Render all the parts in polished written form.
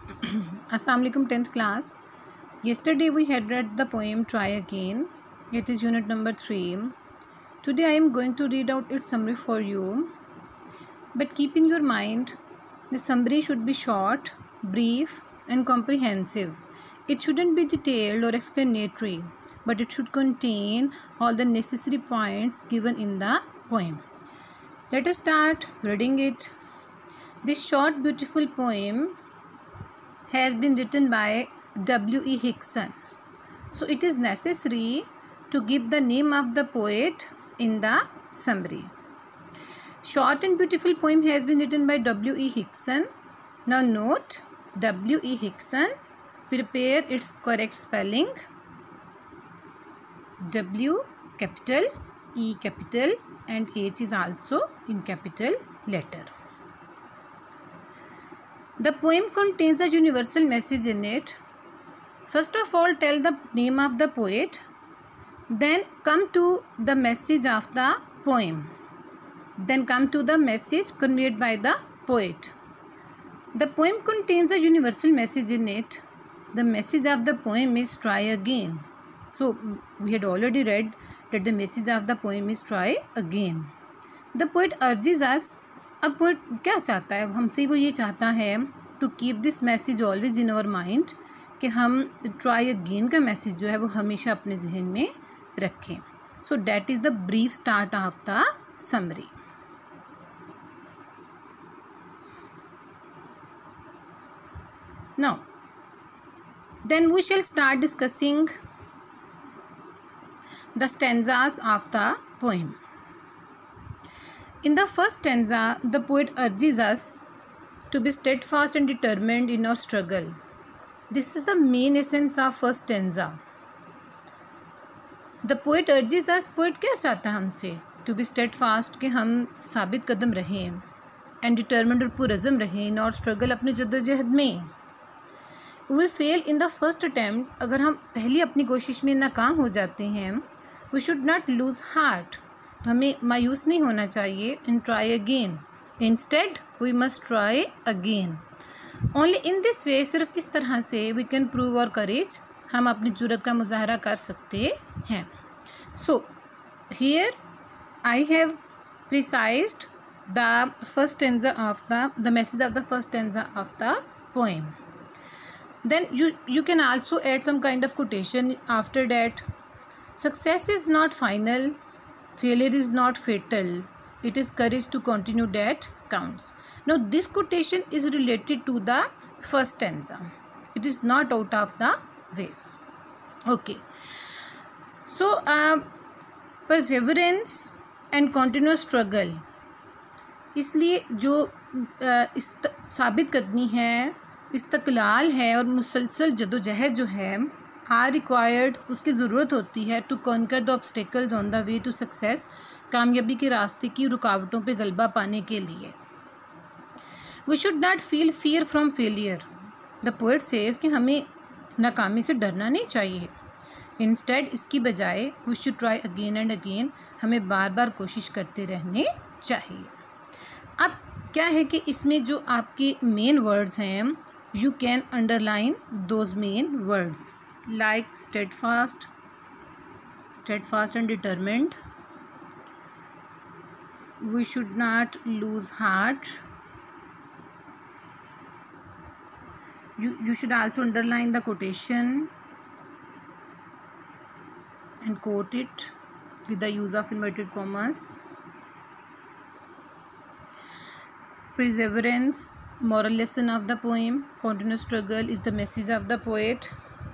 Assalamu alaikum 10th class. Yesterday we had read the poem Try Again. It is unit number 3. Today I am going to read out its summary for you. But keep in your mind, the summary should be short, brief and comprehensive. It shouldn't be detailed or explanatory, but it should contain all the necessary points given in the poem. Let us start reading it. This short beautiful poem has been written by W.E. Hickson. So it is necessary to give the name of the poet in the summary. Short and beautiful poem has been written by W.E. Hickson. Now note W.E. Hickson. Prepare its correct spelling. W capital, E capital and H is also in capital letter. The poem contains a universal message in it. First of all, tell the name of the poet. Then come to the message of the poem. Then come to the message conveyed by the poet. The poem contains a universal message in it. The message of the poem is try again. So, we had already read that the message of the poem is try again. The poet urges us. अब poet क्या चाहता है हमसे? वो ये चाहता है to keep this message always in our mind, कि हम ट्राई अगेन का मैसेज जो है वो हमेशा अपने जहन में रखें. So that is the brief start of the summary. Now then we shall start discussing the stanzas of the poem. In the first stanza, the poet urges us to be steadfast and determined in our struggle. This is the main essence of first stanza. The poet urges us, poet क्या चाहता है हमसे? To be steadfast, कि हम साबित कदम रहें, and determined और पुरज़म रहें in our struggle, अपनी जद्दोजहद में. We fail in the first attempt. अगर हम पहली अपनी कोशिश में नाकाम हो जाते हैं, we should not lose heart. हमें मायूस नहीं होना चाहिए. And try again. Instead we must try again. Only in this way, सिर्फ इस तरह से वी कैन प्रूव और करेज, हम अपनी जुर्रत का मुजाहरा कर सकते हैं. So here I have precised the first stanza of the message of the first stanza of the poem. Then you can also add some kind of quotation after that. Success is not final. Failure is not fatal. It is courage to continue that counts. Now this quotation is related to the first stanza. It is not out of the way. Okay. So perseverance and continuous struggle. इसलिए जो साबित कदमी है, इस्तक़लाल है और मुसलसल जदोजहद जो है are required, उसकी ज़रूरत होती है to conquer the obstacles on the way to success, कामयाबी के रास्ते की रुकावटों पे गलबा पाने के लिए. We should not feel fear from failure. The poet says कि हमें नाकामी से डरना नहीं चाहिए. इंस्टेड इसकी बजाय we should try again and again, हमें बार बार कोशिश करते रहने चाहिए. अब क्या है कि इसमें जो आपके मेन वर्ड्स हैं, you can underline those main words like steadfast and determined. We should not lose heart. You should also underline the quotation and quote it with the use of inverted commas. Perseverance, moral lesson of the poem. Continuous struggle is the message of the poet.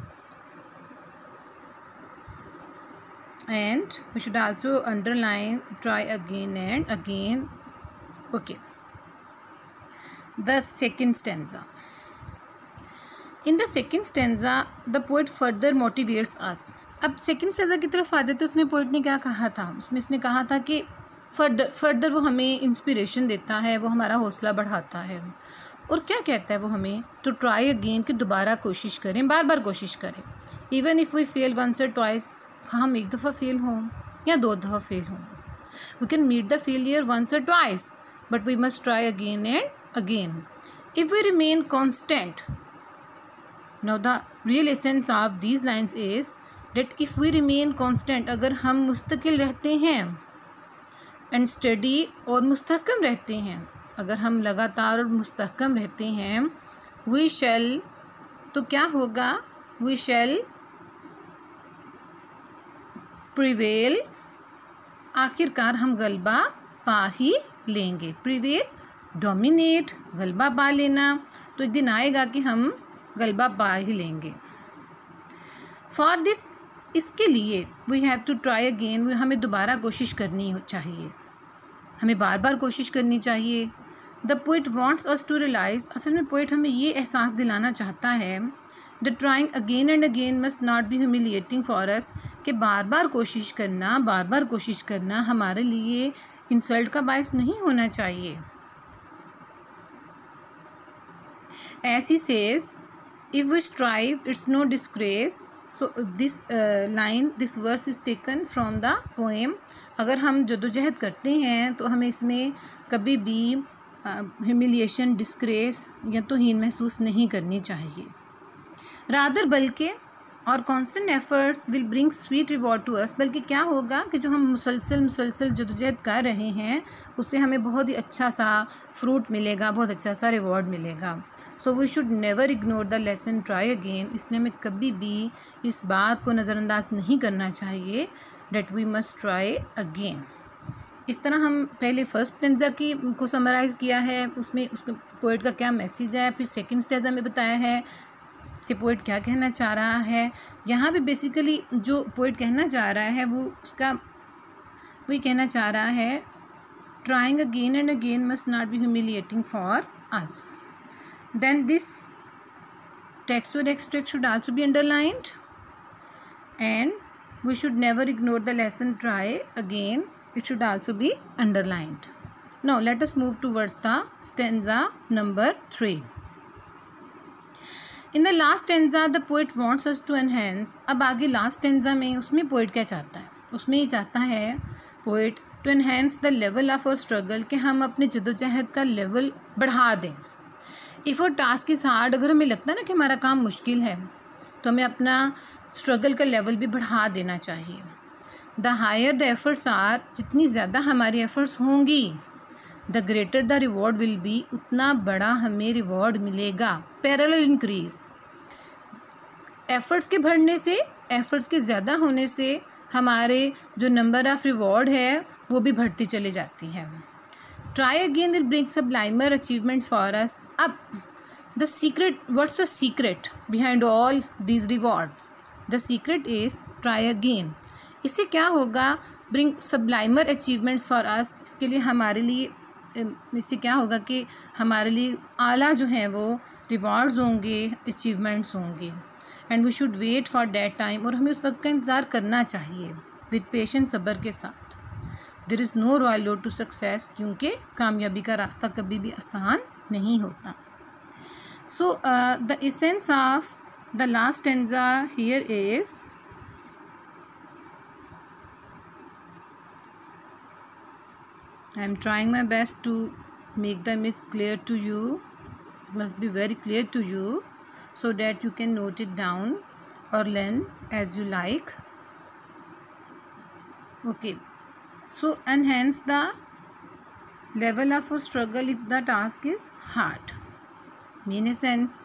And we should also underline try again and again. Okay. The second stanza. In the second stanza, the poet further motivates us. अब second stanza की तरफ आ जाते, उसमें poet ने क्या कहा था? उसमें इसने कहा था कि फर्दर वो हमें इंस्पिरेशन देता है, वो हमारा हौसला बढ़ाता है. और क्या कहता है वो हमें? तो ट्राई अगेन, कि दोबारा कोशिश करें, बार बार कोशिश करें. Even if we fail once और ट्वाइस, हम एक दफ़ा फेल हों या दो दफ़ा फेल हों, we can meet the failure once और twice, but we must try again and again. If we remain constant, now the real essence of these lines is that if we remain constant, अगर हम मुस्तकिल रहते हैं, and study और मुस्तहकम रहते हैं, अगर हम लगातार और मुस्तहकम रहते हैं, वी शैल, तो क्या होगा, वी शैल प्रिवेल, आखिरकार हम गलबा पा ही लेंगे। प्रिवेल, डोमिनेट, गलबा पा लेना, तो एक दिन आएगा कि हम गलबा पा ही लेंगे। फॉर दिस, इसके लिए we have to try again, हमें दोबारा कोशिश करनी चाहिए, हमें बार बार कोशिश करनी चाहिए। The poet wants us to realise, असल में पोइट हमें ये एहसास दिलाना चाहता है, the trying again and again must not be humiliating for us, कि बार बार कोशिश करना हमारे लिए इंसल्ट का बायस नहीं होना चाहिए। As he says, if we strive, it's no disgrace. So this this verse is taken from the poem. अगर हम जद्दोजहद करते हैं तो हमें इसमें कभी भी humiliation, disgrace या तौहीन महसूस नहीं करनी चाहिए। रादर बल्कि, और constant efforts will bring sweet reward to us, बल्कि क्या होगा कि जो हम मुसलसल जद्दोजहद कर रहे हैं उससे हमें बहुत ही अच्छा सा फ्रूट मिलेगा, बहुत अच्छा सा रिवॉर्ड मिलेगा। So we should never ignore the lesson, try again, इसलिए हमें कभी भी इस बात को नज़रअंदाज नहीं करना चाहिए, that we must try again. इस तरह हम पहले फर्स्ट स्टेंजा की को समराइज़ किया है, उसमें उसके पोइट का क्या मैसेज है, फिर सेकंड स्टेंजा में बताया है कि पोइट क्या कहना चाह रहा है। यहाँ पे बेसिकली जो पोइट कहना चाह रहा है वही कहना चाह रहा है, trying again and again must not be humiliating for us. Then this text और extract should also be underlined and we should never ignore the lesson, try again, it should also be underlined. Now let us move towards the stanza number 3। In the last stanza the poet wants us to enhance, अब आगे last stanza में उसमें poet क्या चाहता है, उसमें ये चाहता है poet to enhance the level of our struggle, कि हम अपने जद्दोजहद का लेवल बढ़ा दें। इफ़ और टास्क इज़ हार्ड, अगर हमें लगता है ना कि हमारा काम मुश्किल है तो हमें अपना स्ट्रगल का लेवल भी बढ़ा देना चाहिए। The higher the efforts are, जितनी ज़्यादा हमारी एफर्ट्स होंगी, the greater the reward will be, उतना बड़ा हमें रिवॉर्ड मिलेगा। पैरेलल इंक्रीज, एफर्ट्स के बढ़ने से, एफर्ट्स के ज़्यादा होने से हमारे जो नंबर ऑफ़ रिवॉर्ड है वो भी बढ़ती चली जाती है। Try again will bring sublimer achievements for us. अब the secret, what's the secret behind all these rewards? The secret is try again. इससे क्या होगा, bring sublimer achievements for us, इसके लिए हमारे लिए, इससे क्या होगा कि हमारे लिए आला जो हैं वो रिवॉर्ड्स होंगे, अचीवमेंट्स होंगे। And we should wait for that time, और हमें उस वक्त का इंतज़ार करना चाहिए विद पेशेंस, सब्र के साथ। There is no royal road to success, क्योंकि कामयाबी का रास्ता कभी भी आसान नहीं होता। So the essence of the last stanza here is, I am trying my best to make the image clear to you. It must be very clear to you so that you can note it down or learn as you like. Okay, so enhance the level of our struggle if the task is hard. Main essence,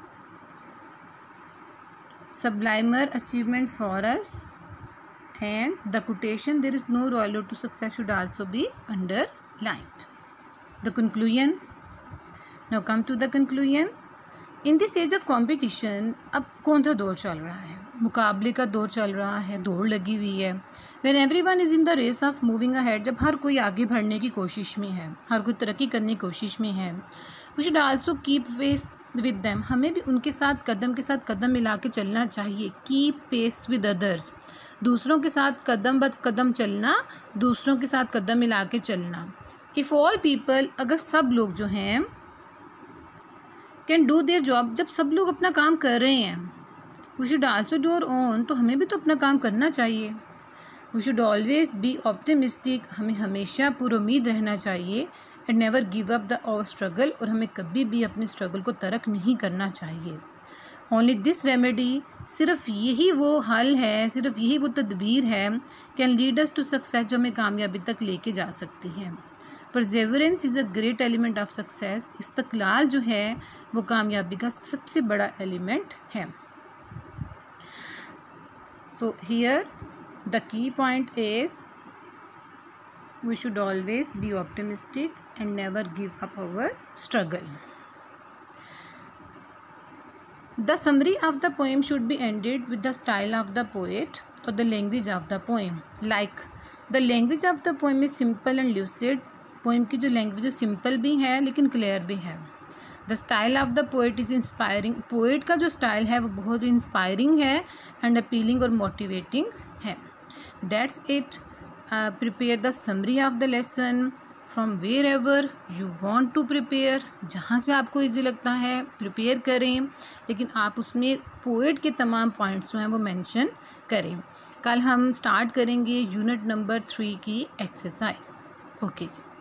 sublimer achievements for us. And the quotation, there is no royal road to success, should also be underlined. The conclusion, now come to the conclusion. In this age of competition, अब कौन सा दौर चल रहा है? मुकाबले का दौर चल रहा है, दौड़ लगी हुई है। When everyone is in the race of moving ahead, जब हर कोई आगे बढ़ने की कोशिश में है, हर कोई तरक्की करने की कोशिश में है, we should also keep pace with them, हमें भी उनके साथ कदम मिला के चलना चाहिए। Keep pace with others, दूसरों के साथ कदम ब कदम चलना, दूसरों के साथ कदम मिला के चलना। इफ़ ऑल पीपल, अगर सब लोग जो हैं, कैन डू देयर जॉब, जब सब लोग अपना काम कर रहे हैं, we should also do our own, तो हमें भी तो अपना काम करना चाहिए। We should always be optimistic, हमें हमेशा पूरी उम्मीद रहना चाहिए। And never give up the our struggle, और हमें कभी भी अपने स्ट्रगल को तर्क नहीं करना चाहिए। ओनली दिस रेमेडी, सिर्फ यही वो हल है, सिर्फ यही वो तदबीर है, can lead us to success, जो हमें कामयाबी तक लेके जा सकती है। Perseverance is a great element of success, इस्तक़लाल जो है वो कामयाबी का सबसे बड़ा एलिमेंट है। So here the key point is we should always be optimistic and never give up our struggle. The summary of the poem should be ended with the style of the poet or the language of the poem. Like the language of the poem is simple and lucid. poem की जो language है simple भी है लेकिन clear भी है. The style of the poet is inspiring. poet का जो style है वो बहुत inspiring है and appealing और motivating है. That's it. Prepare the summary of the lesson from wherever you want to prepare. जहाँ से आपको इजी लगता है प्रिपेयर करें, लेकिन आप उसमें पोएट के तमाम पॉइंट्स जो हैं वो मेंशन करें. कल हम स्टार्ट करेंगे यूनिट नंबर 3 की एक्सरसाइज. ओके जी.